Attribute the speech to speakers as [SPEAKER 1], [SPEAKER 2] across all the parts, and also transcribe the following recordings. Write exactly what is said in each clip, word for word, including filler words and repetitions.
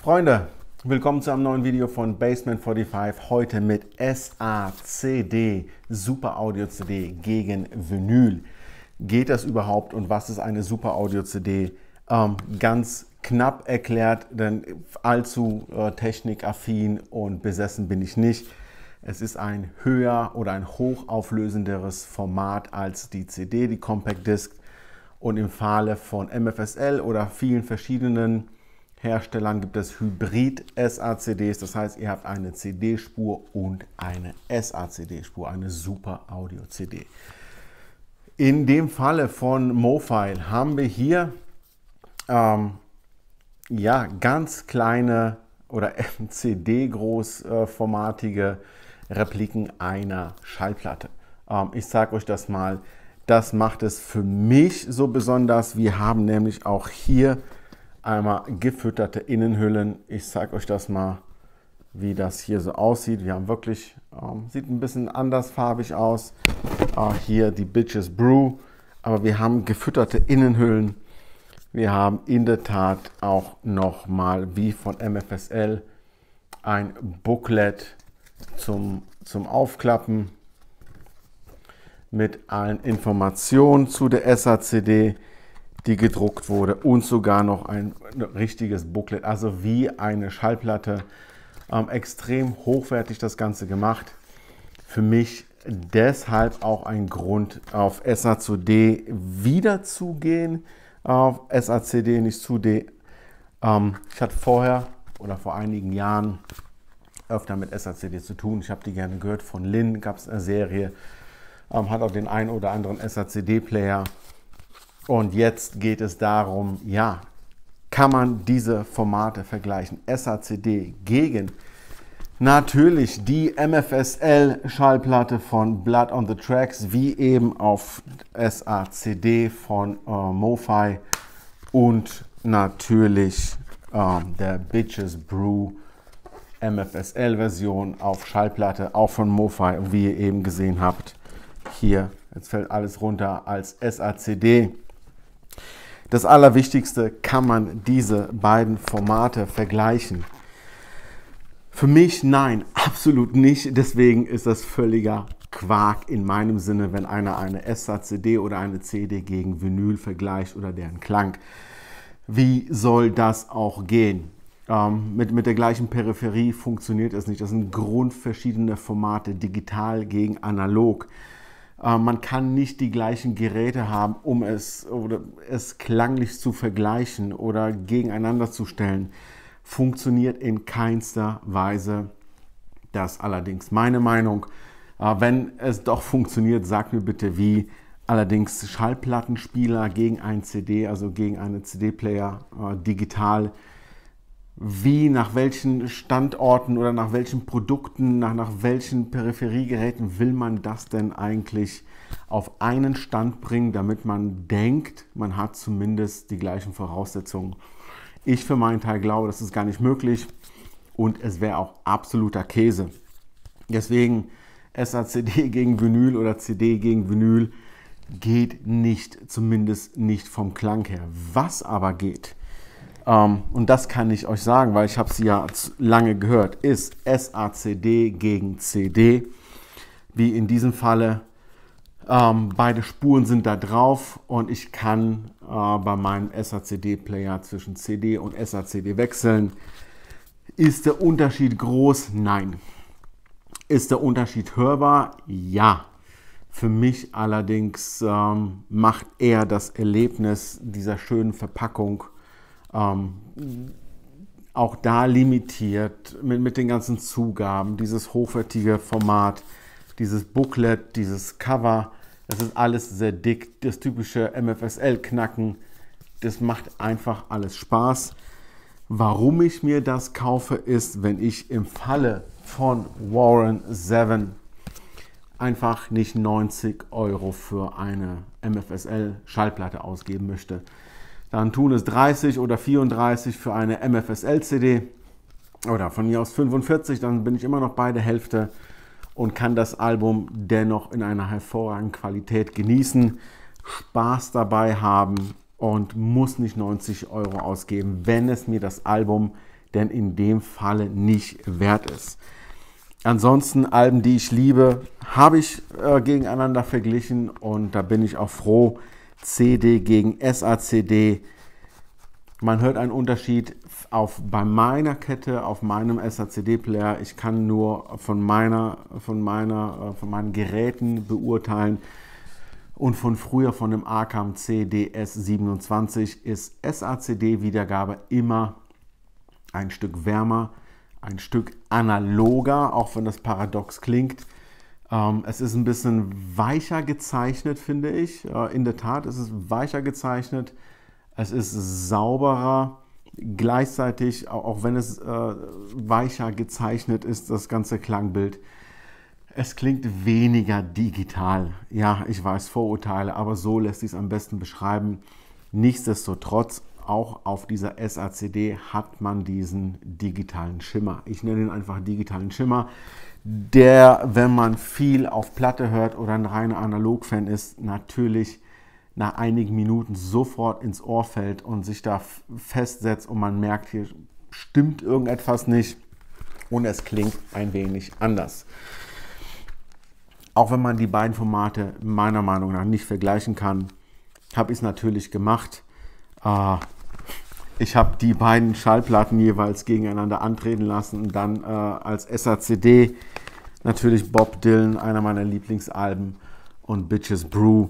[SPEAKER 1] Freunde, willkommen zu einem neuen Video von Bassman fünfundvierzig. Heute mit S A C D, Super Audio C D gegen Vinyl. Geht das überhaupt und was ist eine Super Audio C D? Ähm, ganz knapp erklärt, denn allzu äh, technikaffin und besessen bin ich nicht. Es ist ein höher oder ein hochauflösenderes Format als die C D, die Compact Disc. Und im Falle von M F S L oder vielen verschiedenen Herstellern gibt es Hybrid-S A C Ds. Das heißt, ihr habt eine C D-Spur und eine S A C D-Spur, eine Super Audio C D. In dem Falle von Mofile haben wir hier ähm, ja, ganz kleine oder C D-großformatige Repliken einer Schallplatte. Ähm, ich zeige euch das mal. Das macht es für mich so besonders. Wir haben nämlich auch hier einmal gefütterte Innenhüllen. Ich zeige euch das mal, wie das hier so aussieht. Wir haben wirklich, ähm, sieht ein bisschen andersfarbig aus. Äh, hier die Bitches Brew. Aber wir haben gefütterte Innenhüllen. Wir haben in der Tat auch nochmal, wie von M F S L, ein Booklet zum, zum Aufklappen mit allen Informationen zu der S A C D, die gedruckt wurde, und sogar noch ein richtiges Booklet, also wie eine Schallplatte. Ähm, extrem hochwertig das Ganze gemacht. Für mich deshalb auch ein Grund, auf S A C D wieder zu gehen, auf S A C D, nicht zu D. Ähm, ich hatte vorher oder vor einigen Jahren öfter mit S A C D zu tun. Ich habe die gerne gehört. Von Lin gab es eine Serie, ähm, hat auch den einen oder anderen S A C D-Player. Und jetzt geht es darum, ja, kann man diese Formate vergleichen? S A C D gegen natürlich die M F S L-Schallplatte von Blood on the Tracks, wie eben auf S A C D von äh, Mofile und natürlich äh, der Bitches Brew M F S L-Version auf Schallplatte, auch von Mofile. Und wie ihr eben gesehen habt, hier, jetzt fällt alles runter als S A C D. Das Allerwichtigste, kann man diese beiden Formate vergleichen? Für mich nein, absolut nicht. Deswegen ist das völliger Quark in meinem Sinne, wenn einer eine S A C D oder eine C D gegen Vinyl vergleicht oder deren Klang. Wie soll das auch gehen? Ähm, mit, mit der gleichen Peripherie funktioniert es nicht. Das sind grundverschiedene Formate, digital gegen analog. Man kann nicht die gleichen Geräte haben, um es, oder es klanglich zu vergleichen oder gegeneinander zu stellen. Funktioniert in keinster Weise. Das ist allerdings meine Meinung. Wenn es doch funktioniert, sagt mir bitte wie. Allerdings Schallplattenspieler gegen ein C D, also gegen einen C D-Player digital. Wie, nach welchen Standorten oder nach welchen Produkten, nach, nach welchen Peripheriegeräten will man das denn eigentlich auf einen Stand bringen, damit man denkt, man hat zumindest die gleichen Voraussetzungen. Ich für meinen Teil glaube, das ist gar nicht möglich und es wäre auch absoluter Käse. Deswegen S A C D gegen Vinyl oder C D gegen Vinyl geht nicht, zumindest nicht vom Klang her. Was aber geht, Um, und das kann ich euch sagen, weil ich habe es ja lange gehört, ist S A C D gegen C D. Wie in diesem Falle, um, beide Spuren sind da drauf und ich kann uh, bei meinem S A C D-Player zwischen C D und S A C D wechseln. Ist der Unterschied groß? Nein. Ist der Unterschied hörbar? Ja. Für mich allerdings um, macht eher das Erlebnis dieser schönen Verpackung Ähm, auch da limitiert mit, mit den ganzen Zugaben, dieses hochwertige Format, dieses Booklet, dieses Cover, das ist alles sehr dick, das typische M F S L-Knacken, das macht einfach alles Spaß. Warum ich mir das kaufe, ist, wenn ich im Falle von Warren sieben einfach nicht neunzig Euro für eine M F S L-Schallplatte ausgeben möchte. Dann tun es dreißig oder vierunddreißig für eine M F S L-C D oder von mir aus fünfundvierzig, dann bin ich immer noch bei der Hälfte und kann das Album dennoch in einer hervorragenden Qualität genießen, Spaß dabei haben und muss nicht neunzig Euro ausgeben, wenn es mir das Album denn in dem Falle nicht wert ist. Ansonsten Alben, die ich liebe, habe ich äh, gegeneinander verglichen und da bin ich auch froh. C D gegen S A C D. Man hört einen Unterschied auf, bei meiner Kette, auf meinem S A C D-Player. Ich kann nur von, meiner, von, meiner, von meinen Geräten beurteilen. Und von früher, von dem Arcam C D S siebenundzwanzig, ist S A C D-Wiedergabe immer ein Stück wärmer, ein Stück analoger, auch wenn das paradox klingt. Ähm, es ist ein bisschen weicher gezeichnet, finde ich. Äh, in der Tat ist es weicher gezeichnet. Es ist sauberer. Gleichzeitig, auch wenn es äh, weicher gezeichnet ist, das ganze Klangbild. Es klingt weniger digital. Ja, ich weiß, Vorurteile, aber so lässt sich es am besten beschreiben. Nichtsdestotrotz, auch auf dieser S A C D hat man diesen digitalen Schimmer. Ich nenne ihn einfach digitalen Schimmer, der, wenn man viel auf Platte hört oder ein reiner Analog-Fan ist, natürlich nach einigen Minuten sofort ins Ohr fällt und sich da festsetzt und man merkt, hier stimmt irgendetwas nicht und es klingt ein wenig anders. Auch wenn man die beiden Formate meiner Meinung nach nicht vergleichen kann, habe ich es natürlich gemacht. Ich habe die beiden Schallplatten jeweils gegeneinander antreten lassen und dann äh, als S A C D natürlich Bob Dylan, einer meiner Lieblingsalben, und Bitches Brew.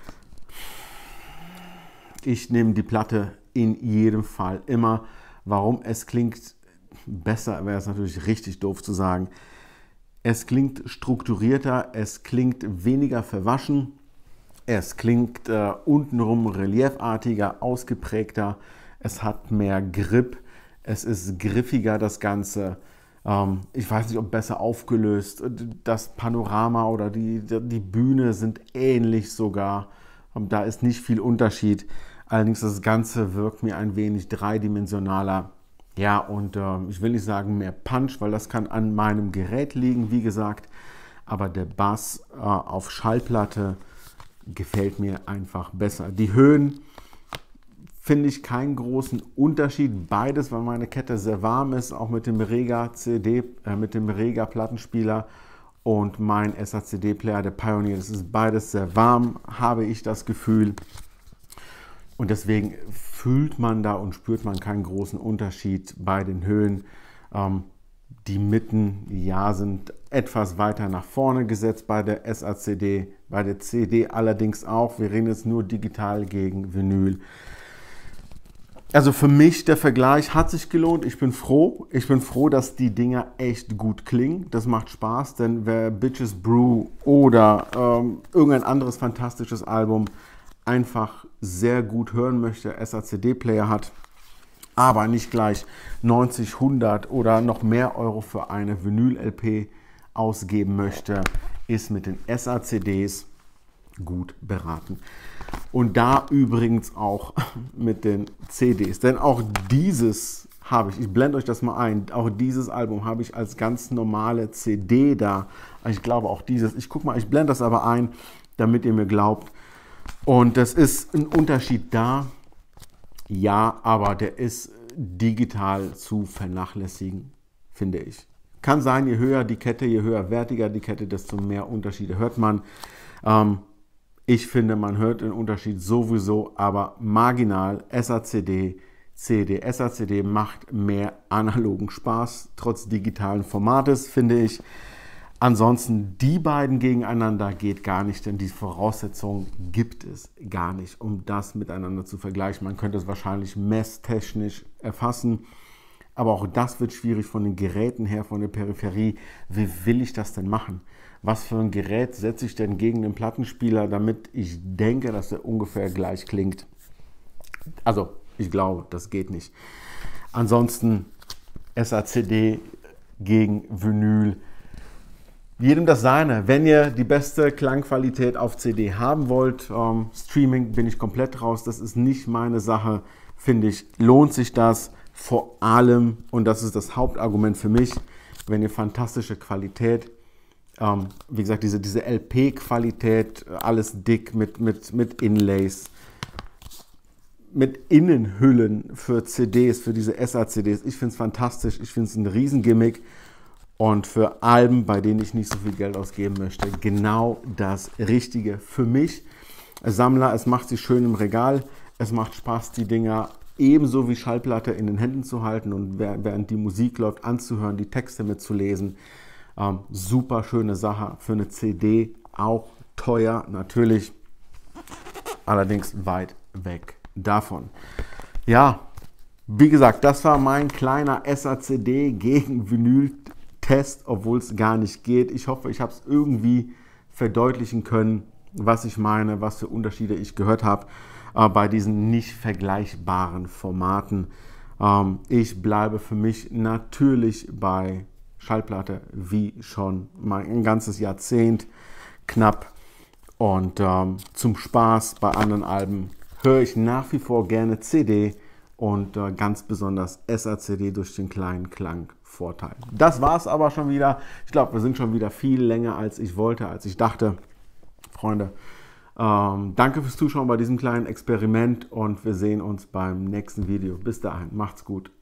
[SPEAKER 1] Ich nehme die Platte in jedem Fall immer. Warum? Es klingt besser, wäre es natürlich richtig doof zu sagen. Es klingt strukturierter, es klingt weniger verwaschen, es klingt äh, untenrum reliefartiger, ausgeprägter, es hat mehr Grip, es ist griffiger das Ganze. Ähm, ich weiß nicht, ob besser aufgelöst. Das Panorama oder die, die Bühne sind ähnlich sogar. Ähm, da ist nicht viel Unterschied. Allerdings das Ganze wirkt mir ein wenig dreidimensionaler. Ja, und äh, ich will nicht sagen mehr Punch, weil das kann an meinem Gerät liegen, wie gesagt. Aber der Bass äh, auf Schallplatte gefällt mir einfach besser. Die Höhen finde ich keinen großen Unterschied. Beides, weil meine Kette sehr warm ist, auch mit dem Rega C D, äh, mit dem Rega Plattenspieler und mein S A C D-Player, der Pioneer. Das ist beides sehr warm, habe ich das Gefühl. Und deswegen fühlt man da und spürt man keinen großen Unterschied bei den Höhen. Ähm, die Mitten, ja, sind etwas weiter nach vorne gesetzt bei der S A C D, bei der C D allerdings auch. Wir reden jetzt nur digital gegen Vinyl. Also für mich, der Vergleich hat sich gelohnt. Ich bin froh. Ich bin froh, dass die Dinger echt gut klingen. Das macht Spaß, denn wer Bitches Brew oder ähm, irgendein anderes fantastisches Album einfach sehr gut hören möchte, S A C D-Player hat, aber nicht gleich neunzig, hundert oder noch mehr Euro für eine Vinyl-L P ausgeben möchte, ist mit den S A C Ds gut beraten. Und da übrigens auch mit den C Ds, denn auch dieses habe ich, ich blende euch das mal ein, auch dieses Album habe ich als ganz normale C D da. Ich glaube auch dieses, ich gucke mal, ich blende das aber ein, damit ihr mir glaubt. Und das ist ein Unterschied da, ja, aber der ist digital zu vernachlässigen, finde ich. Kann sein, je höher die Kette, je höher wertiger die Kette, desto mehr Unterschiede hört man. Ähm, ich finde, man hört den Unterschied sowieso, aber marginal. S A C D, C D. S A C D macht mehr analogen Spaß, trotz digitalen Formates, finde ich. Ansonsten die beiden gegeneinander geht gar nicht, denn die Voraussetzungen gibt es gar nicht, um das miteinander zu vergleichen. Man könnte es wahrscheinlich messtechnisch erfassen, aber auch das wird schwierig von den Geräten her, von der Peripherie. Wie will ich das denn machen? Was für ein Gerät setze ich denn gegen den Plattenspieler, damit ich denke, dass er ungefähr gleich klingt? Also, ich glaube, das geht nicht. Ansonsten S A C D gegen Vinyl. Jedem das seine. Wenn ihr die beste Klangqualität auf C D haben wollt, ähm, Streaming bin ich komplett raus. Das ist nicht meine Sache, finde ich. Lohnt sich das vor allem, und das ist das Hauptargument für mich, wenn ihr fantastische Qualität, ähm, wie gesagt, diese, diese L P-Qualität, alles dick mit, mit, mit Inlays, mit Innenhüllen für C Ds, für diese S A C Ds. Ich finde es fantastisch, ich finde es ein Riesengimmick. Und für Alben, bei denen ich nicht so viel Geld ausgeben möchte, genau das Richtige für mich. Sammler, es macht sich schön im Regal, es macht Spaß, die Dinger ebenso wie Schallplatte in den Händen zu halten und während die Musik läuft, anzuhören, die Texte mitzulesen. Ähm, super schöne Sache für eine C D, auch teuer natürlich, allerdings weit weg davon. Ja, wie gesagt, das war mein kleiner S A C D gegen Vinyl-Test, obwohl es gar nicht geht. Ich hoffe, ich habe es irgendwie verdeutlichen können, was ich meine, was für Unterschiede ich gehört habe äh, bei diesen nicht vergleichbaren Formaten. Ähm, ich bleibe für mich natürlich bei Schallplatte, wie schon mein ganzes Jahrzehnt knapp. Und ähm, zum Spaß bei anderen Alben höre ich nach wie vor gerne C D und äh, ganz besonders S A C D durch den kleinen Klangvorteil. Das war es aber schon wieder. Ich glaube, wir sind schon wieder viel länger, als ich wollte, als ich dachte. Freunde, ähm, danke fürs Zuschauen bei diesem kleinen Experiment und wir sehen uns beim nächsten Video. Bis dahin, macht's gut.